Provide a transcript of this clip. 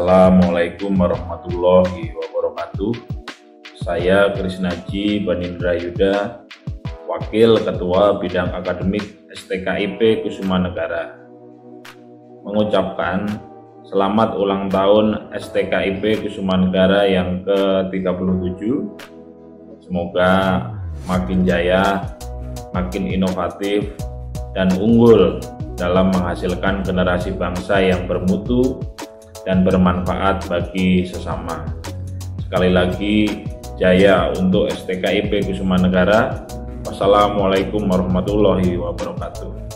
Assalamualaikum warahmatullahi wabarakatuh. Saya Krisnaji Banindra Yuda, Wakil Ketua Bidang Akademik STKIP Kusumanegara, mengucapkan selamat ulang tahun STKIP Kusumanegara yang ke-37. Semoga makin jaya, makin inovatif, dan unggul dalam menghasilkan generasi bangsa yang bermutu dan bermanfaat bagi sesama. Sekali lagi, jaya untuk STKIP Kusumanegara. Wassalamualaikum warahmatullahi wabarakatuh.